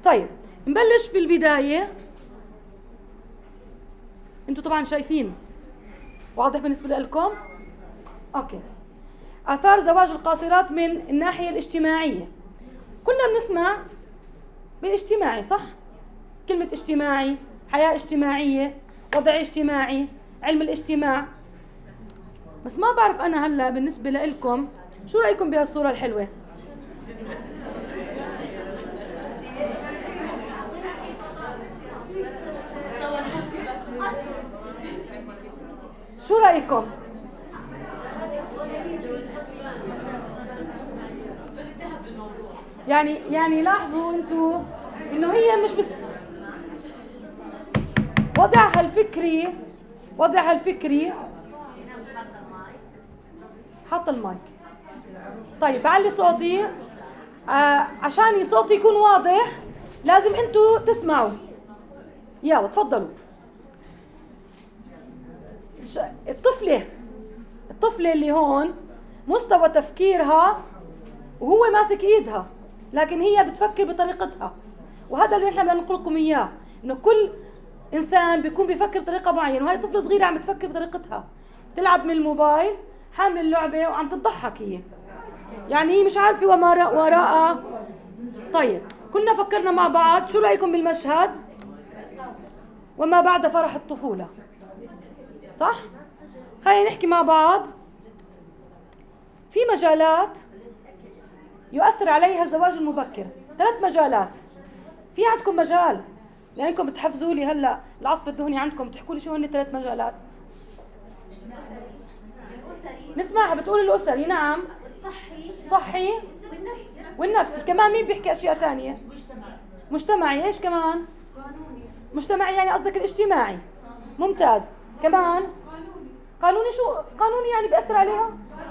طيب نبلش بالبداية. انتوا طبعا شايفين واضح بالنسبة لكم؟ اوكي. آثار زواج القاصرات من الناحية الاجتماعية. كنا بنسمع بالاجتماعي صح؟ كلمة اجتماعي، حياة اجتماعية، وضع اجتماعي، علم الاجتماع. بس ما بعرف أنا هلا بالنسبة لكم شو رأيكم بهالصورة الحلوة؟ شو رأيكم؟ يعني لاحظوا انتوا انه هي مش بس وضعها الفكري حط المايك. طيب بعلي صوتي عشان صوتي يكون واضح لازم انتوا تسمعوا. يلا تفضلوا. الطفلة اللي هون مستوى تفكيرها وهو ماسك ايدها، لكن هي بتفكر بطريقتها، وهذا اللي احنا بدنا نقول لكم اياه، انه كل انسان بيكون بيفكر بطريقه معينه، وهي طفله صغيره عم بتفكر بطريقتها، تلعب من الموبايل حامل اللعبه وعم تضحك هي، يعني هي مش عارفه وما وراء. طيب كلنا فكرنا مع بعض، شو رايكم بالمشهد وما بعد فرح الطفوله؟ صح؟ خلينا نحكي مع بعض. في مجالات يؤثر عليها الزواج المبكر، 3 مجالات. في عندكم مجال لانكم بتحفزوا لي هلا العصف الذهني عندكم، بتحكوا لي شو هن 3 مجالات؟ نسمعها. بتقول الاسري، نعم، صحي والنفسي. كمان مين بيحكي اشياء ثانيه؟ مجتمعي. ايش كمان؟ مجتمعي يعني قصدك الاجتماعي. ممتاز. كمان قانوني. شو قانوني يعني بيأثر عليها؟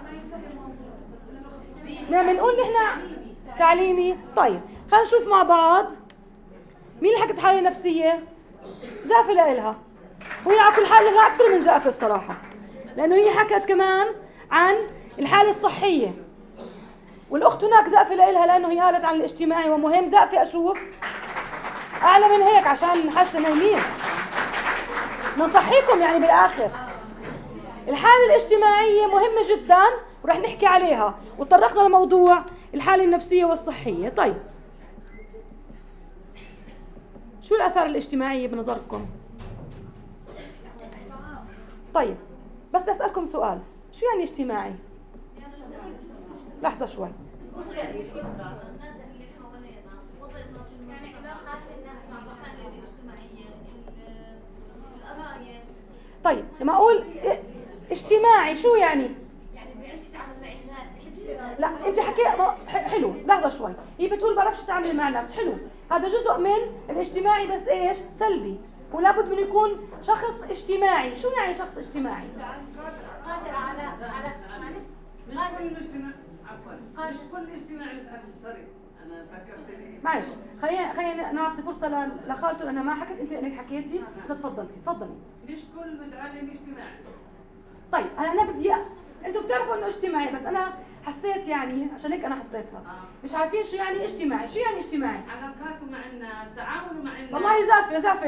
نعم نقول نحن تعليمي. طيب خلينا نشوف مع بعض. مين اللي حكت حالة نفسية؟ زقفة لإلها، وهي على كل حال لها أكثر من زقفة الصراحة، لأنه هي حكت كمان عن الحالة الصحية، والأخت هناك زقفة لإلها لأنه هي قالت عن الاجتماعي. ومهم زقفة أشوف أعلى من هيك عشان نحس نايمين، نصحيكم يعني بالآخر. الحالة الاجتماعية مهمة جدا ورح نحكي عليها، وتطرقنا لموضوع الحالة النفسية والصحية. طيب شو الآثار الاجتماعية بنظركم؟ طيب بس أسألكم سؤال، شو يعني اجتماعي؟ لحظة شوي. الأسرة، الناس اللي حوالينا، يعني علاقات الناس مع بعض الاجتماعية، القرايب. طيب لما أقول اجتماعي شو يعني؟ يعني بيعرفش يتعامل مع الناس، بيحبش. لا انت حكي حلو. لحظه شوي. هي بتقول بعرفش اتعامل مع الناس، حلو، هذا جزء من الاجتماعي بس ايش؟ سلبي، ولابد من يكون شخص اجتماعي. شو يعني شخص اجتماعي؟ قادر على معلش مش كل الاجتماع، عفوا مش كل الاجتماع متعلم. سوري انا فكرت لي. معلش خلينا نعطي فرصه لخالته لانها ما حكت، انت اللي حكيتي. اذا تفضلي. مش كل متعلم اجتماعي. طيب انا بدي انتوا بتعرفوا انه اجتماعي، بس انا حسيت يعني عشان هيك انا حطيتها. مش عارفين شو يعني اجتماعي. شو يعني اجتماعي؟ علاقاته مع الناس، تعامله مع الناس. والله زافه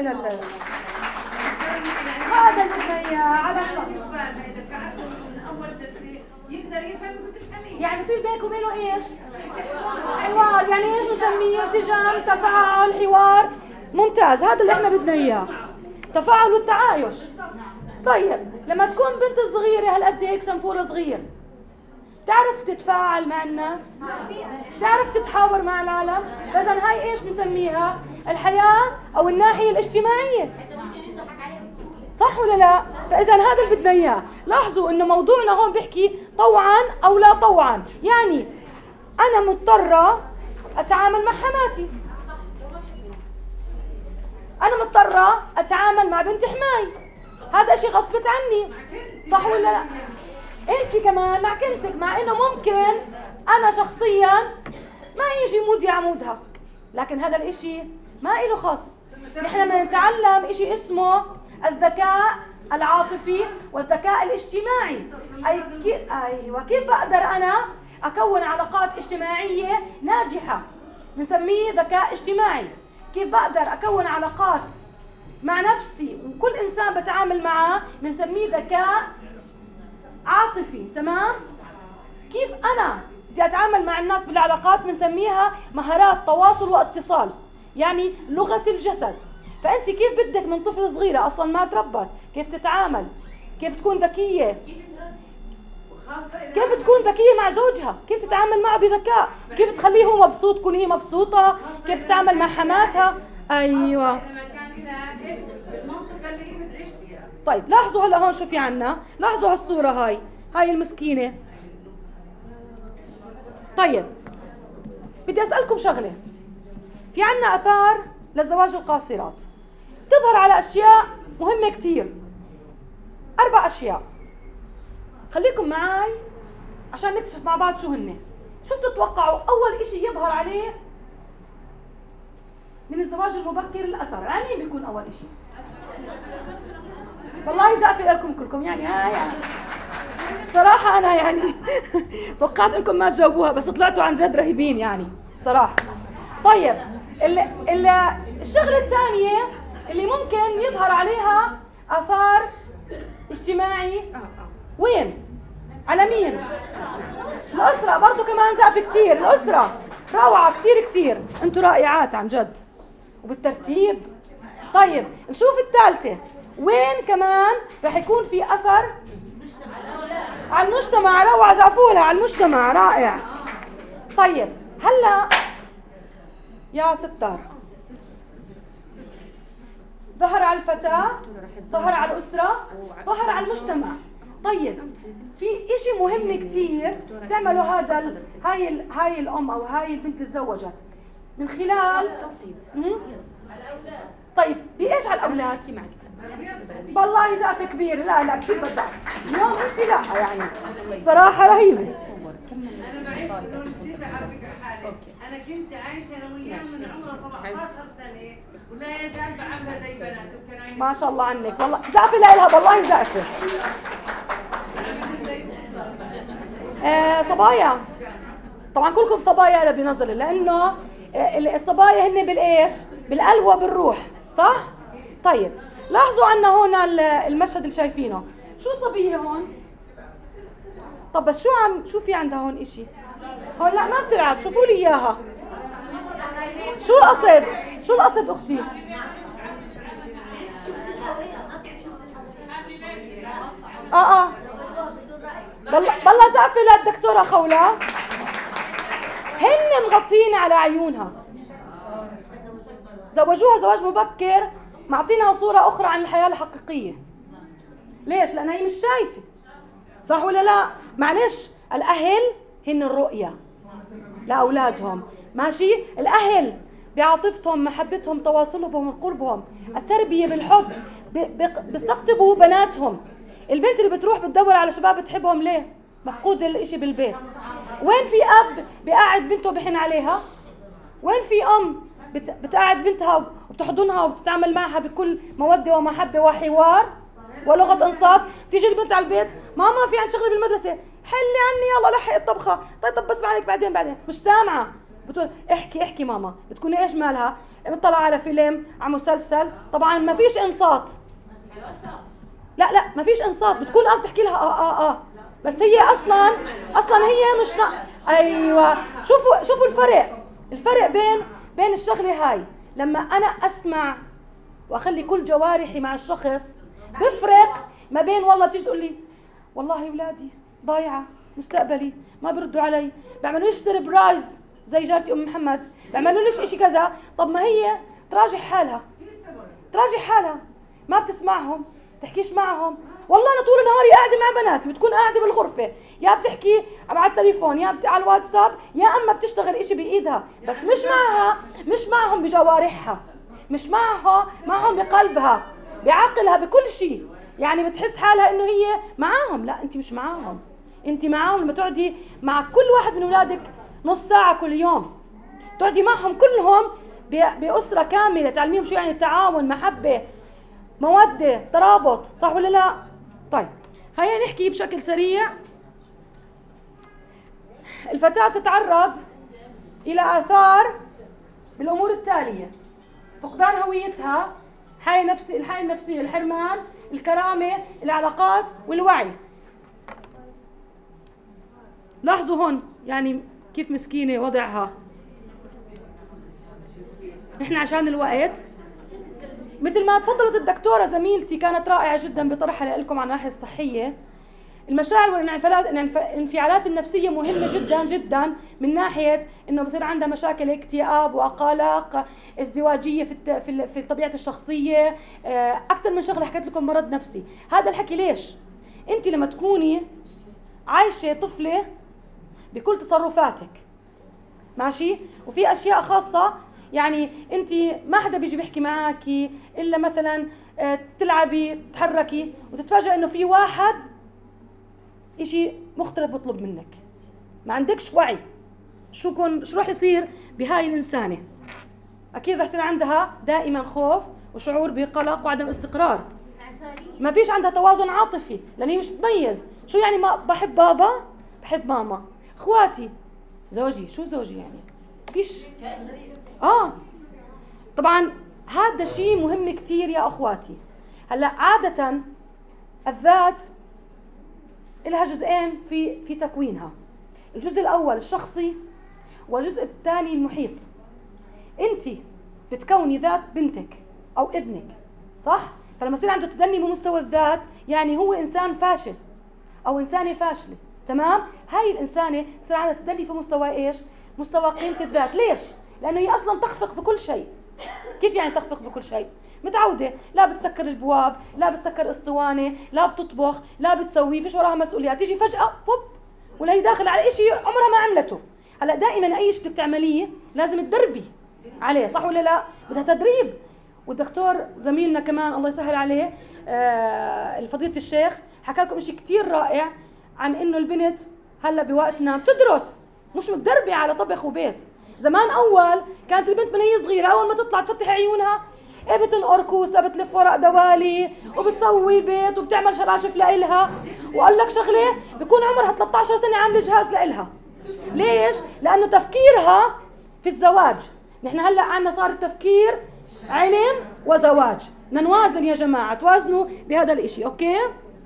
هذا اللي علاقه. اذا قعدتوا من اول درسي يقدر يفهم كنت تفهمين. يعني بصير بينك وبينه ايش؟ حوار. يعني ايش نسميه؟ انسجام، تفاعل، حوار. ممتاز، هذا اللي احنا بدنا اياه، تفاعل والتعايش. طيب لما تكون بنت صغيره هالقد هيك، سنفوره صغير، تعرف تتفاعل مع الناس، تعرف تتحاور مع العالم، فاذا هاي ايش بنسميها؟ الحياه او الناحيه الاجتماعيه. صح ولا لا؟ فاذا هذا اللي بدنا اياه. لاحظوا انه موضوعنا هون بيحكي طوعا او لا طوعا، يعني انا مضطره اتعامل مع حماتي، انا مضطره اتعامل مع بنت حماي، هذا شيء غصبت عني. صح ولا لا؟ انت كمان مع كنتك، مع انه ممكن انا شخصيا ما يجي مودي عمودها، لكن هذا الاشي ما له خص. نحن بدنا نتعلم اشي اسمه الذكاء العاطفي والذكاء الاجتماعي. ايوه، كيف بقدر انا اكون علاقات اجتماعيه ناجحه؟ بنسميه ذكاء اجتماعي. كيف بقدر اكون علاقات مع نفسي وكل انسان بتعامل معه بنسميه ذكاء عاطفي، تمام؟ كيف انا بدي اتعامل مع الناس بالعلاقات بنسميها مهارات تواصل واتصال، يعني لغة الجسد. فانت كيف بدك من طفل صغيرة اصلا ما تربت كيف تتعامل، كيف تكون ذكية، كيف تكون ذكية مع زوجها، كيف تتعامل معه بذكاء، كيف تخليه هو مبسوط تكون هي مبسوطة، كيف تتعامل مع حماتها. ايوه. طيب لاحظوا هلا هون شو في عنا، لاحظوا هالصورة هاي المسكينة. طيب بدي اسألكم شغلة، في عنا اثار للزواج القاصرات تظهر على اشياء مهمة كتير، 4 أشياء. خليكم معي عشان نكتشف مع بعض شو هن. شو بتتوقعوا اول اشي يظهر عليه من الزواج المبكر الاثر؟ يعني مين بيكون اول اشي؟ والله زقفة لكم كلكم، يعني هاي يعني صراحة انا يعني توقعت انكم ما تجاوبوها بس طلعتوا عن جد رهيبين يعني الصراحة. طيب الشغلة الثانية اللي ممكن يظهر عليها اثار اجتماعي، وين؟ على مين؟ الأسرة برضو كمان زقف كتير، الأسرة روعة كتير، انتوا رائعات عن جد وبالترتيب. طيب نشوف الثالثة، وين كمان رح يكون في أثر على المجتمع؟ روعة زقفولها على المجتمع، رائع. طيب هلا يا ستار، ظهر على الفتاة، ظهر على الأسرة، ظهر على المجتمع. طيب في إشي مهم كتير تعملوا هاي الأم أو هاي البنت اللي تزوجت من خلال طيب بإيش على الأولاد؟ والله زقف كبير، لا كثير بدع اليوم انت، لا يعني الصراحة رهيبة. انا بعيش بديش اعرفك حالي، انا كنت عايشه انا وياه من عمره 17 سنه ولا يزال بعملها زي بناته. ما شاء الله عنك، والله زقفة لها، والله زقفة. صبايا، طبعا كلكم صبايا بنظري، لانه الصبايا هن بالايش؟ بالقلب وبالروح، صح؟ طيب لاحظوا عنا هون المشهد اللي شايفينه، شو صبية هون؟ طب بس شو في عندها هون اشي؟ هون لا ما بتلعب، شوفوا لي اياها. شو القصد اختي؟ بالله زقفة للدكتورة خولة، هن مغطين على عيونها، زوجوها زواج مبكر معطينها صورة أخرى عن الحياة الحقيقية. ليش؟ لأنها هي مش شايفة، صح ولا لا؟ معلش، الأهل هن الرؤية لأولادهم، ماشي؟ الأهل بعاطفتهم، محبتهم، تواصلهم، قربهم، التربية بالحب، بيستقطبوا بناتهم. البنت اللي بتروح بتدور على شباب بتحبهم ليه؟ مفقود الاشي بالبيت. وين في اب بقاعد بنته بحن عليها؟ وين في ام بتقعد بنتها وبتحضنها وبتتعامل معها بكل مودة ومحبة وحوار ولغة انصات؟ تيجي البنت على البيت، ماما في عندي شغله بالمدرسة، حلي عني يلا لحق الطبخة، طيب بس معك بعدين، مش سامعة، بتقول احكي ماما، بتكون ايش مالها؟ بتطلع على فيلم على مسلسل، طبعا ما فيش انصات، لا ما فيش انصات، بتكون بتحكي لها بس هي اصلا هي مش ايوه. شوفوا الفرق بين الشغله هاي، لما انا اسمع واخلي كل جوارحي مع الشخص، بفرق ما بين والله تيجي تقول لي والله اولادي ضايعه، مستقبلي ما بردوا علي، بيعملوا ليش سربرايز زي جارتي ام محمد، بيعملوا ليش اشي كذا. طب ما هي تراجع حالها، ما بتسمعهم، تحكيش معهم. والله انا طول نهاري قاعده مع بناتي، بتكون قاعده بالغرفه، يا بتحكي على التليفون، يا على الواتساب، يا اما بتشتغل اشي بايدها، بس مش معهم بجوارحها، مش معهم بقلبها، بعقلها، بكل شيء. يعني بتحس حالها انه هي معاهم، لا انت مش معاهم. انت معاهم لما تقعدي مع كل واحد من اولادك نص ساعه كل يوم، تقعدي معهم كلهم باسره كامله، تعلميهم شو يعني تعاون، محبه، مودة، ترابط، صح ولا لا؟ طيب خلينا نحكي بشكل سريع. الفتاة تتعرض إلى آثار بالأمور التالية. فقدان هويتها، الحالة النفسية، الحرمان، الكرامة، العلاقات والوعي. لاحظوا هون يعني كيف مسكينة وضعها. نحن عشان الوقت، مثل ما تفضلت الدكتورة زميلتي كانت رائعة جدا بطرحها لكم عن الناحية الصحية. المشاعر والانفعالات النفسية مهمة جدا جدا، من ناحية انه بصير عندها مشاكل اكتئاب وقلق، ازدواجية في طبيعة الشخصية، اكثر من شغلة حكيت لكم مرض نفسي. هذا الحكي ليش؟ انت لما تكوني عايشة طفلة بكل تصرفاتك ماشي، وفي اشياء خاصة يعني انت ما حدا بيجي بيحكي معاكي الا مثلا تلعبي تتحركي، وتتفاجئ انه في واحد اشي مختلف بطلب منك، ما عندكش وعي شو راح يصير بهاي الانسانة. اكيد راح يصير عندها دائما خوف وشعور بقلق وعدم استقرار، ما فيش عندها توازن عاطفي لان هي مش تميز شو يعني ما بحب بابا بحب ماما اخواتي زوجي، شو زوجي يعني فيش. طبعا هذا شيء مهم كتير يا اخواتي. هلا عادة الذات لها جزئين في تكوينها، الجزء الاول الشخصي والجزء الثاني المحيط. انت بتكوني ذات بنتك او ابنك صح؟ فلما يصير عنده تدني بمستوى الذات يعني هو انسان فاشل او انسانه فاشله، تمام؟ هاي الانسانه بصير عندها تدني في مستوى ايش؟ مستوى قيمه الذات. ليش؟ لانه هي اصلا تخفق في كل شيء. كيف يعني تخفق في كل شيء؟ متعوده لا بتسكر البواب، لا بتسكر اسطوانه، لا بتطبخ، لا بتسوي، فيش وراها مسؤوليات، تيجي فجاه بوب ولا هي داخل على شيء عمرها ما عملته. هلا دائما اي شيء بدك تعمليه لازم تدربي عليه، صح ولا لا؟ بدها تدريب. والدكتور زميلنا كمان الله يسهل عليه فضيلة الشيخ حكى لكم شيء كثير رائع عن انه البنت هلا بوقتنا بتدرس، مش متدربه على طبخ وبيت. زمان اول كانت البنت من هي صغيره اول ما تطلع تفتح عيونها بتنقر كوسه، بتلف ورق دوالي، وبتسوي بيت، وبتعمل شراشف لإلها. وقال لك شغله بيكون عمرها 13 سنه عامله جهاز لإلها. ليش؟ لانه تفكيرها في الزواج. نحن هلا عندنا صار التفكير علم وزواج، بدنا نوازن يا جماعه، توازنوا بهذا الاشي. اوكي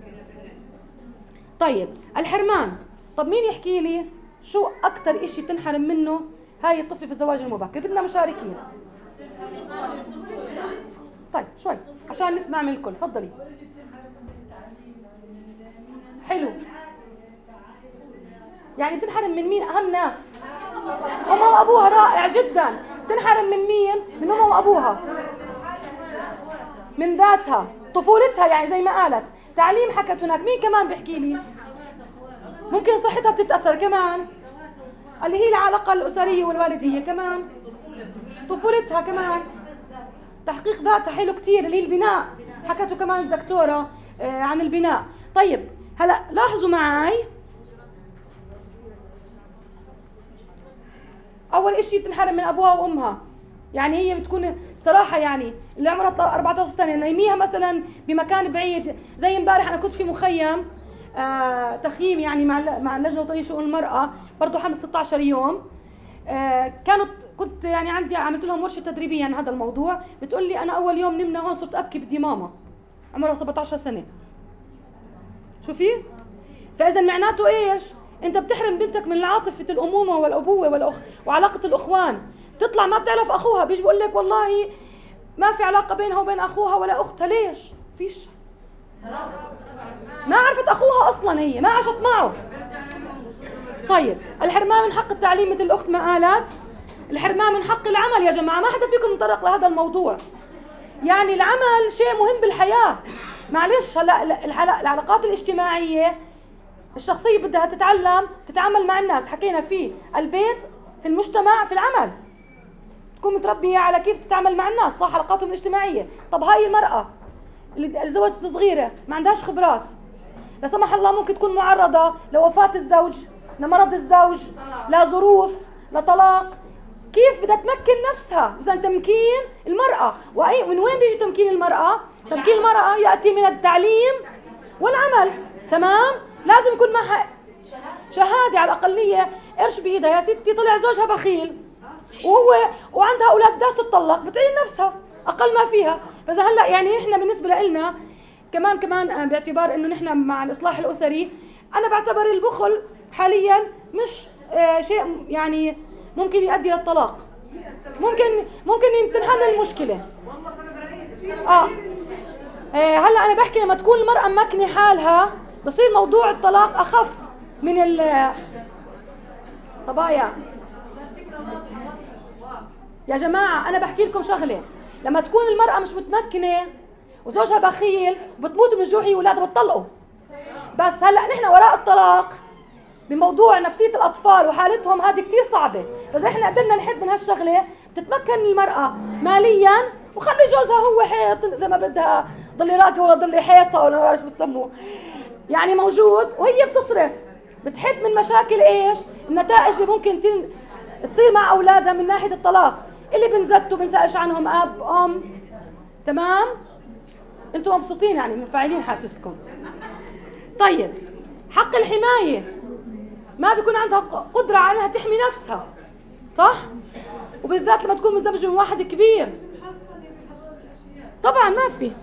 طيب الحرمان، طب مين يحكي لي شو اكثر اشي بتنحرم منه هاي الطفله في الزواج المبكر؟ بدنا مشاركين. طيب شوي عشان نسمع من الكل، تفضلي. حلو، يعني تنحرم من مين؟ اهم ناس امها وابوها. رائع جدا. تنحرم من مين؟ من امها وابوها، من ذاتها، طفولتها، يعني زي ما قالت تعليم حكت هناك. مين كمان بيحكي لي؟ ممكن صحتها بتتاثر كمان، اللي هي العلاقه الاسريه والوالديه، كمان طفولتها، كمان تحقيق ذاتها. حلو كتير، اللي هي البناء، حكته كمان الدكتوره عن البناء. طيب هلا لاحظوا معي، اول اشي تنحرم من ابوها وامها. يعني هي بتكون بصراحه يعني اللي عمرها 14 سنه نايميها مثلا بمكان بعيد. زي امبارح انا كنت في مخيم تخييم يعني مع اللجنه الوطنيه شؤون المراه، برضه حمل 16 يوم. كنت يعني عملت لهم ورشه تدريبيه عن هذا الموضوع. بتقول لي انا اول يوم نمنا هون صرت ابكي، بدي ماما، عمرها 17 سنه. شوفي؟ فاذا معناته ايش؟ انت بتحرم بنتك من عاطفه الامومه والابوه وعلاقه الاخوان. تطلع ما بتعرف اخوها، بيجي بقول لك والله ما في علاقه بينها وبين اخوها ولا اختها. ليش؟ فيش، ما عرفت اخوها اصلا، هي ما عاشت معه. طيب الحرمان من حق التعليم مثل الاخت ما قالت. الحرمان من حق العمل يا جماعه، ما حدا فيكم يتطرق لهذا الموضوع. يعني العمل شيء مهم بالحياه. معلش هلا العلاقات الاجتماعيه الشخصيه بدها تتعامل مع الناس. حكينا في البيت، في المجتمع، في العمل، تكون متربيه على كيف تتعامل مع الناس، صح، علاقاتهم الاجتماعيه. طب هاي المراه اللي تزوجت صغيره ما عندهاش خبرات، لا سمح الله ممكن تكون معرضه لوفاه الزوج، لمرض الزوج، لظروف، لطلاق. كيف بدها تمكن نفسها؟ اذا تمكين المراه، من وين بيجي تمكين المراه؟ تمكين المراه ياتي من التعليم والعمل، تمام؟ لازم يكون معها شهاده على الاقليه، قرش بايدها. يا ستي طلع زوجها بخيل وعندها اولاد بدها تتطلق، بتعين نفسها، اقل ما فيها. فاذا هلا يعني احنا بالنسبه لنا كمان باعتبار انه نحن مع الاصلاح الاسري، انا بعتبر البخل حاليا مش شيء يعني ممكن يؤدي للطلاق، ممكن تنحل المشكله. هلا انا بحكي لما تكون المراه ممكنه حالها بصير موضوع الطلاق اخف من صبايا. يا جماعه انا بحكي لكم شغله، لما تكون المراه مش متمكنه وزوجها بخيل بتموت من الجوع هي واولادها بتطلقوا. بس هلا نحن وراء الطلاق بموضوع نفسيه الاطفال وحالتهم هذه كثير صعبه، فاذا احنا قدرنا نحد من هالشغله بتتمكن المراه ماليا وخلي جوزها هو حيط زي ما بدها، ضلي راقه ولا ضلي حيطه ولا ايش بتسموه يعني موجود، وهي بتصرف بتحد من مشاكل ايش؟ النتائج اللي ممكن تصير مع اولادها من ناحيه الطلاق، اللي بنزتوا بنسالش عنهم اب ام. تمام؟ انتم مبسوطين يعني منفعلين حاسسكم. طيب حق الحمايه، ما بيكون عندها قدره على انها تحمي نفسها، صح؟ وبالذات لما تكون مزوجه من واحد كبير. طبعا ما في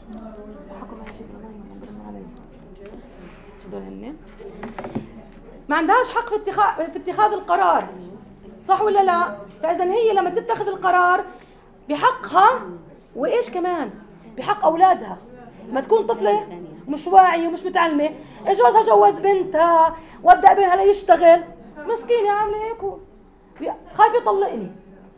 ما عندهاش حق في اتخاذ القرار، صح ولا لا؟ فاذا هي لما تتخذ القرار بحقها، وايش كمان بحق اولادها. لما تكون طفله مش واعيه ومش متعلمه، جوزها جوز بنتها ودى ابنها ليشتغل، مسكينه عامله هيك خايفه يطلقني.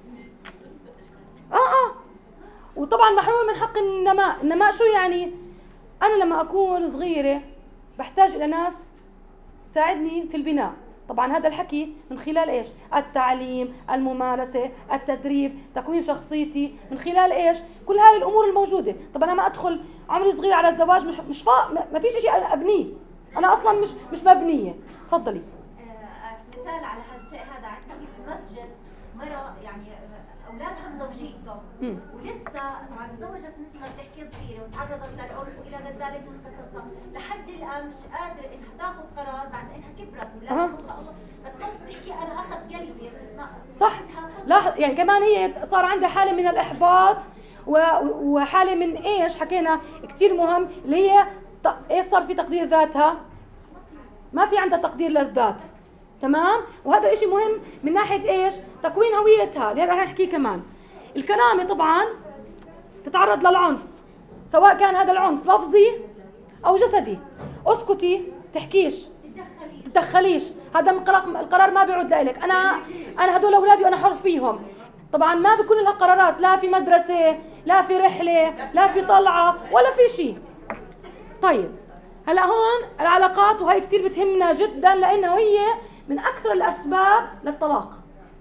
وطبعا محرومه من حق النماء شو يعني؟ انا لما اكون صغيره بحتاج الى ناس ساعدني في البناء. طبعا هذا الحكي من خلال ايش؟ التعليم، الممارسه، التدريب، تكوين شخصيتي، من خلال ايش؟ كل هاي الامور الموجوده. طب انا ما ادخل عمري صغير على الزواج ما فيش شيء انا ابنيه، انا اصلا مش مبنيه. تفضلي. مثال على هالشيء هذا، عندنا في المسجد مرة يعني اولادها مزوجيتهم ولسه طبعا تزوجت مثل ما بتحكي صغيره وتعرضت للعنف والى ذلك من قصصها، لحد الان مش قادره انها تاخذ قرار بعد انها كبرت واولادها ما شاء الله، بس خلص بتحكي انا اخذ قلبي صح. لا يعني كمان هي صار عندها حاله من الاحباط وحاله من ايش حكينا كثير مهم، اللي هي ايش صار في تقدير ذاتها، ما في عندها تقدير للذات. تمام؟ وهذا الاشي مهم من ناحية ايش؟ تكوين هويتها، اللي رح نحكيه كمان. الكرامة طبعا تتعرض للعنف، سواء كان هذا العنف لفظي او جسدي. اسكتي، تحكيش، تتدخليش، هذا القرار ما بيعود لإلك. انا هدول اولادي وانا حر فيهم. طبعا ما بيكون لها قرارات، لا في مدرسة، لا في رحلة، لا في طلعة، ولا في شيء. طيب هلا هون العلاقات، وهي كثير بتهمنا جدا لانه هي من اكثر الاسباب للطلاق.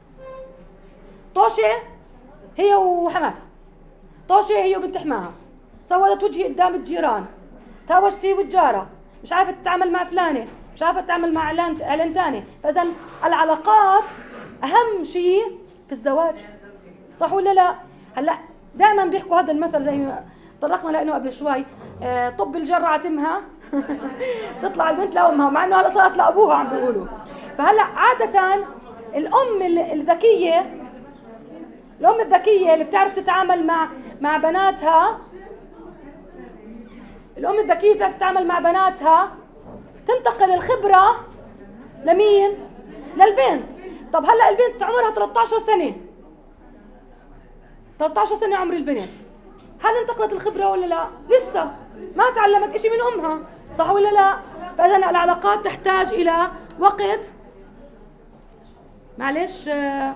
طوشة هي وحماتها، طوشة هي وبنت حماها، سودت وجهي قدام الجيران، تهاوشتي والجارة، مش عارفة تتعامل مع فلانة، مش عارفة تتعامل مع اعلان ثاني. فاذا العلاقات اهم شيء في الزواج، صح ولا لا؟ هلا دائما بيحكوا هذا المثل زي ما طرقنا لانه قبل شوي، طب الجرة عتمها تطلع البنت لامها، مع انه هلا صارت لابوها عم بيقولوا. فهلا عادة الام الذكية اللي بتعرف تتعامل مع بناتها، الام الذكية بتعرف تتعامل مع بناتها، تنتقل الخبرة لمين؟ للبنت. طب هلا البنت عمرها 13 سنة، 13 سنة عمر البنت، هل انتقلت الخبرة ولا لا؟ لسه ما تعلمت اشي من امها، صح ولا لا؟ فاذا العلاقات تحتاج الى وقت. معلش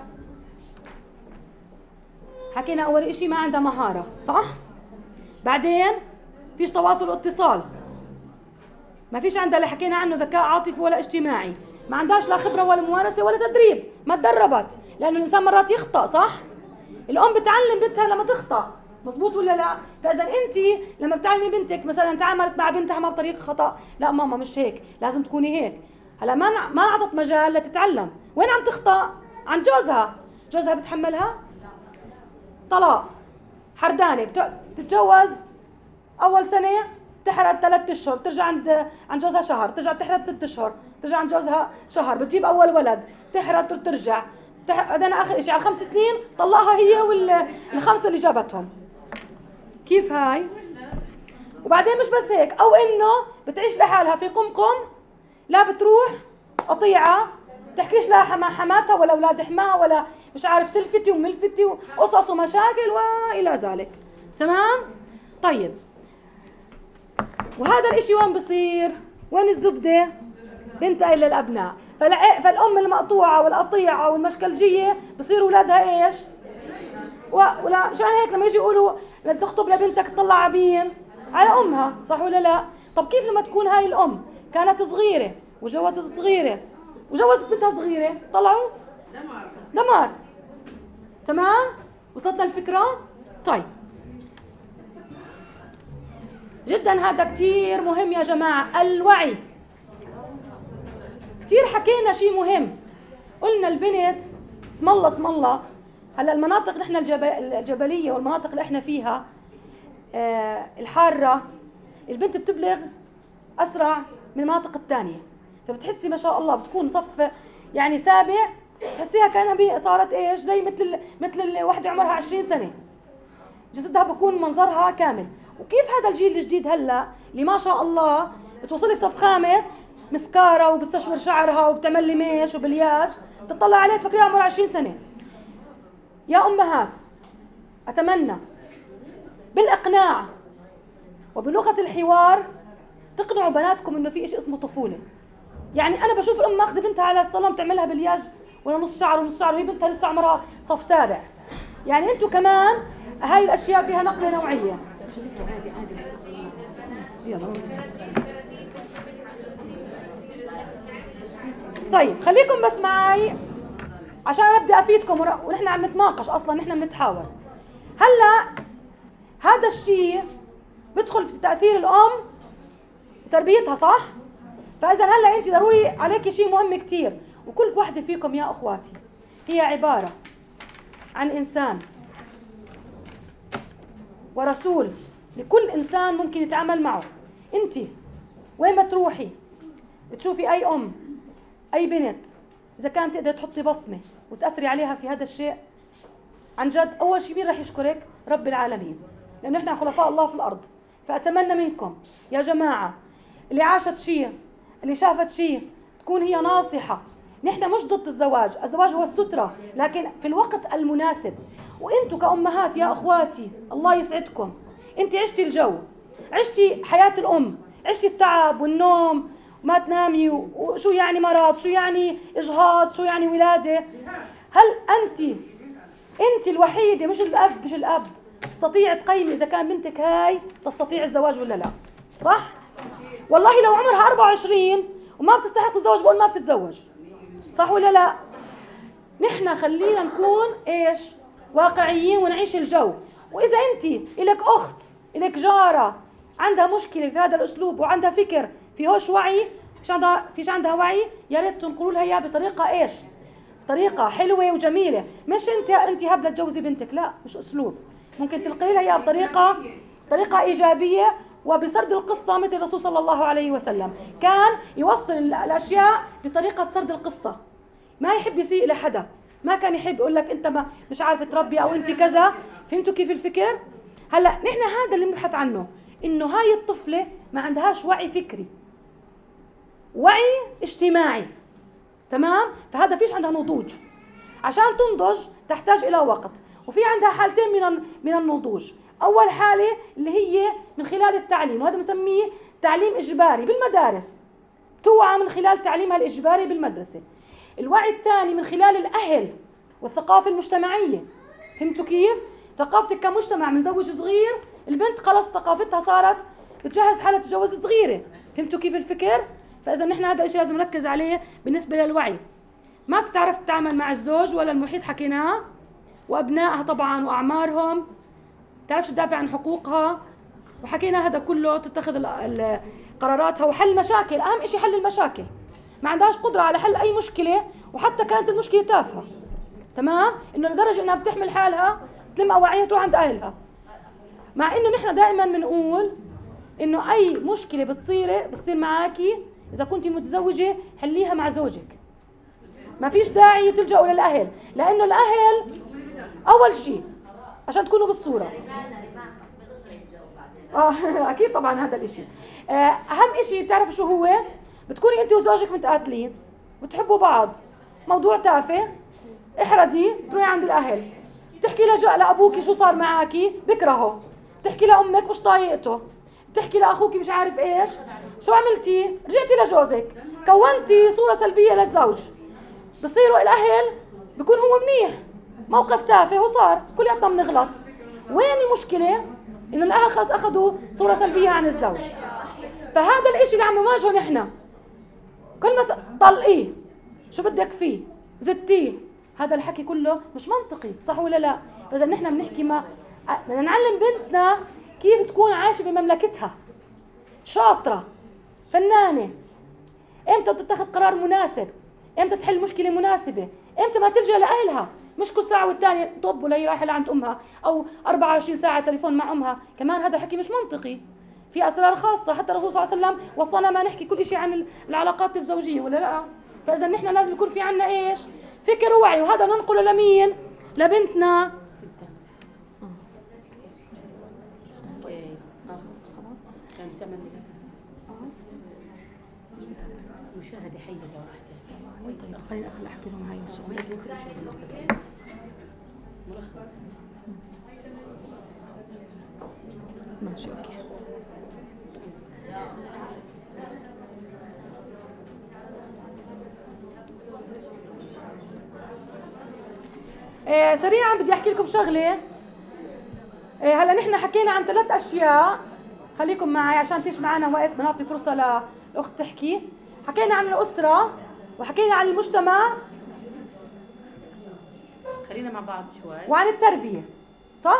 حكينا اول اشي ما عندها مهارة، صح؟ بعدين فيش تواصل واتصال، ما فيش عندها اللي حكينا عنه ذكاء عاطفي ولا اجتماعي، ما عندهاش لا خبرة ولا ممارسة ولا تدريب، ما تدربت، لانه الانسان مرات يخطأ، صح؟ الام بتعلم بنتها لما تخطأ، مزبوط ولا لا؟ فاذا انت لما بتعلمي بنتك مثلا تعاملت مع بنتها ما بطريقه خطا، لا ماما مش هيك، لازم تكوني هيك. هلا ما اعطت مجال لتتعلم، وين عم تخطا؟ عن جوزها بتحملها طلاق، حردانه، بتتجوز اول سنه تحرد 3 اشهر، ترجع عند جوزها شهر، ترجع تحرد 6 اشهر، ترجع عند جوزها شهر، بتجيب اول ولد، تحرد وترجع، بعدين اخر شيء على 5 سنين طلقها هي والخمسه اللي جابتهم. كيف هاي؟ وبعدين مش بس هيك، او انه بتعيش لحالها في قمقم، لا بتروح قطيعه تحكيش لا مع حماتها ولا اولاد حماها ولا مش عارف سلفتي وملفتي وقصص ومشاكل والى ذلك. تمام؟ طيب وهذا الاشي وين بصير؟ وين الزبده؟ بنتقل للابناء. فالام المقطوعه والقطيعه والمشكلجيه بصيروا اولادها ايش؟ ولا مشان هيك لما يجي يقولوا بدك تخطب لبنتك تطلع عبين على امها، صح ولا لا؟ طب كيف لما تكون هاي الام كانت صغيره وجوزت صغيره وجوزت بنتها صغيره طلعوا دمار. تمام؟ وصلنا الفكره؟ طيب جدا هذا كتير مهم يا جماعه، الوعي. كتير حكينا شيء مهم، قلنا البنت اسم الله اسم الله. هلا المناطق نحن الجبليه والمناطق اللي احنا فيها الحاره، البنت بتبلغ اسرع من المناطق الثانيه، فبتحسي ما شاء الله بتكون صف يعني سابع، تحسيها كانها صارت ايش زي مثل وحده عمرها 20 سنه، جسدها بكون منظرها كامل. وكيف هذا الجيل الجديد هلا اللي ما شاء الله بتوصلك صف خامس مسكارة وبتستشور شعرها وبتعمل لي ميش وبلياج، تطلع عليه تفكريها عمرها 20 سنه. يا امهات اتمنى بالاقناع وبلغه الحوار تقنعوا بناتكم انه في شيء اسمه طفوله. يعني انا بشوف الام ماخذه بنتها على الصالون تعملها بلياج ولا نص شعر ونص شعر وهي بنتها لسه عمرها صف سابع. يعني انتم كمان هاي الاشياء فيها نقله نوعيه. طيب خليكم بس معي عشان ابدا افيدكم ونحن عم نتناقش، اصلا نحن بنتحاور. هلا هذا الشيء بدخل في تاثير الام وتربيتها، صح؟ فاذا هلا انت ضروري عليك شيء مهم كثير، وكل واحده فيكم يا اخواتي هي عباره عن انسان ورسول لكل انسان ممكن يتعامل معه. انت وين ما تروحي بتشوفي اي ام اي بنت اذا كانت تقدر تحطي بصمه وتاثري عليها في هذا الشيء، عن جد اول شيء مين راح يشكرك؟ رب العالمين، لانه احنا خلفاء الله في الارض. فاتمنى منكم يا جماعه اللي عاشت شيء اللي شافت شيء تكون هي ناصحه. نحن مش ضد الزواج، الزواج هو الستره لكن في الوقت المناسب. وانتم كأمهات يا اخواتي الله يسعدكم، انت عشتي الجو، عشتي حياه الام، عشتي التعب والنوم وما تنامي وشو يعني مرض، شو يعني اجهاض، شو يعني ولاده. هل انت الوحيده مش الاب تستطيع تقيمي اذا كان بنتك هاي تستطيع الزواج ولا لا؟ صح؟ والله لو عمرها 24 وما بتستحق الزواج بقول ما بتتزوج، صح ولا لا؟ نحن خلينا نكون ايش؟ واقعيين ونعيش الجو. واذا انت الك اخت الك جاره عندها مشكله في هذا الاسلوب وعندها فكر في هوش وعي، فيش عندها وعي، يا ريت تنقلوا لها اياه بطريقه ايش؟ طريقه حلوه وجميله، مش انت هبله تجوزي بنتك، لا مش اسلوب. ممكن تلقي لها اياه بطريقه ايجابيه وبسرد القصه، مثل الرسول صلى الله عليه وسلم كان يوصل الاشياء بطريقه سرد القصه، ما يحب يسيء لحدا، ما كان يحب يقول لك انت ما مش عارفه تربي او انت كذا. فهمتوا كيف الفكر؟ هلا نحن هذا اللي بنبحث عنه، انه هاي الطفله ما عندهاش وعي فكري، وعي اجتماعي. تمام؟ فهذا فيش عندها نضوج. عشان تنضج تحتاج الى وقت، وفي عندها حالتين من النضوج. اول حاله اللي هي من خلال التعليم، وهذا بنسميه تعليم اجباري بالمدارس، توعى من خلال تعليمها الاجباري بالمدرسه. الوعي الثاني من خلال الاهل والثقافه المجتمعيه. فهمتوا كيف؟ ثقافتك كمجتمع من زوج صغير، البنت خلص ثقافتها صارت بتجهز حالها تتجوز صغيره. فهمتوا كيف الفكر؟ فاذا نحن هذا الشيء لازم نركز عليه بالنسبه للوعي. ما بتعرف تتعامل مع الزوج ولا المحيط، حكيناه، وابنائها طبعا واعمارهم، بتعرفش تدافع عن حقوقها، وحكينا هذا كله، تتخذ قراراتها وحل مشاكل. اهم شيء حل المشاكل، ما عندهاش قدره على حل اي مشكله وحتى كانت المشكله تافهه. تمام؟ انه لدرجه انها بتحمل حالها تلم اواعيها تروح عند اهلها. مع انه نحن دائما بنقول انه اي مشكله بتصير معاكي اذا كنتي متزوجه حليها مع زوجك، ما فيش داعي تلجأوا للاهل، لانه الاهل اول شيء عشان تكونوا بالصوره اكيد طبعا هذا الاشي. اهم اشي بتعرفوا شو هو؟ بتكوني انت وزوجك متقاتلين وتحبوا بعض، موضوع تافه، احردي تروحي عند الاهل، تحكي لابوكي شو صار معاكي بكرهه، تحكي لامك مش طايقته، تحكي لاخوكي مش عارف ايش، شو عملتي؟ رجعتي لجوزك، كونتي صورة سلبية للزوج. بصيروا الاهل بكون هو منيح، موقف تافه وصار، كلياتنا بنغلط. وين المشكلة؟ انه الاهل خلص اخذوا صورة سلبية عن الزوج. فهذا الاشي اللي عم نواجهه نحن، كل ما طلقيه، شو بدك فيه؟ زدتيه، هذا الحكي كله مش منطقي، صح ولا لا؟ فاذا نحن بنحكي بدنا نعلم بنتنا كيف تكون عايشة بمملكتها، شاطرة، فنانة، امتى تتخذ قرار مناسب، امتى تحل مشكلة مناسبة، امتى ما تلجأ لأهلها، مش كل ساعة والتانية طب ولا هي رايحة لعند أمها أو 24 ساعة تليفون مع أمها. كمان هذا الحكي مش منطقي، في أسرار خاصة، حتى الرسول صلى الله عليه وسلم وصانا ما نحكي كل شيء عن العلاقات الزوجية ولا لا. فإذا نحن لازم يكون في عنا إيش؟ فكر ووعي، وهذا ننقله لمين؟ لبنتنا. مشاهدة حية لو طيب خليني احكي لهم هاي الشغله. ملخص ماشي اوكي. سريعا بدي احكي لكم شغله. هلا نحن حكينا عن 3 اشياء، خليكم معي عشان فيش معنا وقت، بنعطي فرصه للاخت تحكي. حكينا عن الاسره وحكينا عن المجتمع، خلينا مع بعض شوي، وعن التربيه، صح؟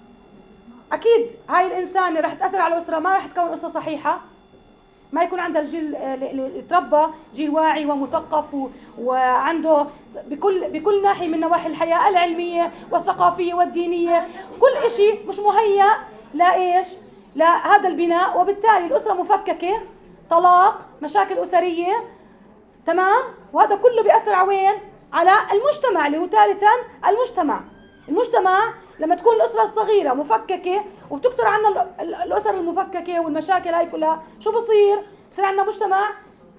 اكيد هاي الانسانه رح تاثر على الاسره، ما رح تكون اسره صحيحه، ما يكون عندها الجيل اللي تربى جيل واعي ومثقف وعنده بكل ناحيه من نواحي الحياه العلميه والثقافيه والدينيه، كل شيء مش مهيأ لايش؟ لهذا البناء، وبالتالي الاسره مفككه، طلاق، مشاكل اسريه، تمام؟ وهذا كله بيأثر على وين؟ على المجتمع اللي هو ثالثا المجتمع لما تكون الأسرة الصغيرة مفككة وبتكتر عنا الأسر المفككة والمشاكل هاي كلها، شو بصير عندنا مجتمع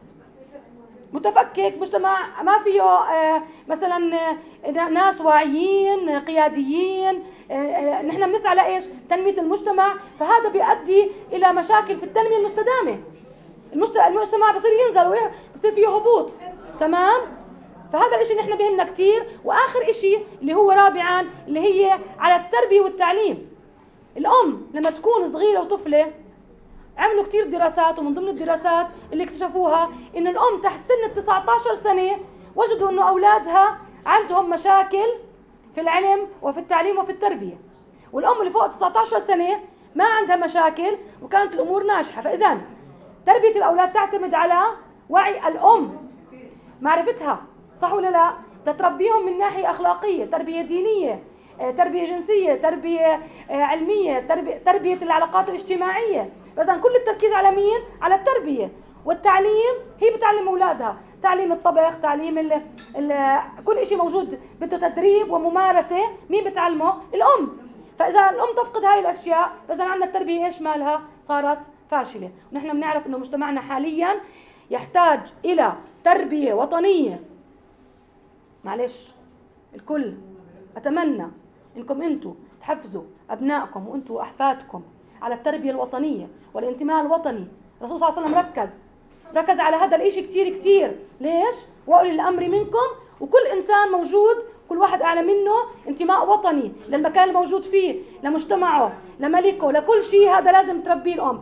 متفكك، مجتمع ما فيه مثلا ناس واعيين قياديين. نحن بنسعى لإيش؟ تنمية المجتمع، فهذا بيؤدي إلى مشاكل في التنمية المستدامة. المجتمع بصير ينزل بصير فيه هبوط، تمام؟ فهذا الاشي نحن بيهمنا كتير. واخر اشي اللي هو رابعا اللي هي على التربية والتعليم. الام لما تكون صغيرة وطفلة، عملوا كتير دراسات، ومن ضمن الدراسات اللي اكتشفوها ان الام تحت سن 19 سنة وجدوا انه اولادها عندهم مشاكل في العلم وفي التعليم وفي التربية، والام اللي فوق 19 سنة ما عندها مشاكل وكانت الامور ناجحة. فاذا تربية الأولاد تعتمد على وعي الأم، معرفتها، صح ولا لا؟ تتربيهم من ناحية أخلاقية، تربية دينية، تربية جنسية، تربية علمية، تربية العلاقات الاجتماعية. فإذا كل التركيز على مين؟ على التربية. والتعليم هي بتعلم أولادها، تعليم الطبخ، تعليم كل شيء موجود بده تدريب وممارسة، مين بتعلمه؟ الأم. فإذا الأم تفقد هاي الأشياء، فإذا عندنا التربية إيش مالها؟ صارت فاشلة. ونحن بنعرف إنه مجتمعنا حالياً يحتاج إلى تربية وطنية. معلش الكل، أتمنى إنكم أنتوا تحفزوا أبنائكم وأنتوا وأحفادكم على التربية الوطنية والانتماء الوطني. الرسول صلى الله عليه وسلم ركز على هذا الإشي كتير كتير. ليش؟ وأولي الأمر منكم، وكل إنسان موجود، كل واحد أعلى منه انتماء وطني للمكان الموجود فيه، لمجتمعه، لملكه، لكل شيء. هذا لازم تربيه الأم.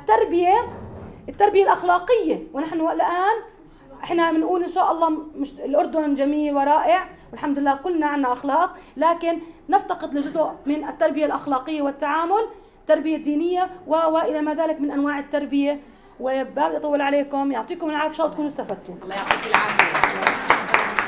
التربية الأخلاقية، ونحن الآن احنا بنقول إن شاء الله الأردن جميل ورائع والحمد لله كلنا عنا أخلاق، لكن نفتقد لجزء من التربية الأخلاقية والتعامل، التربية الدينية وإلى ما ذلك من أنواع التربية. وبعد أطول عليكم، يعطيكم العافية، إن شاء الله تكونوا استفدتوا. الله يعطيك العافية.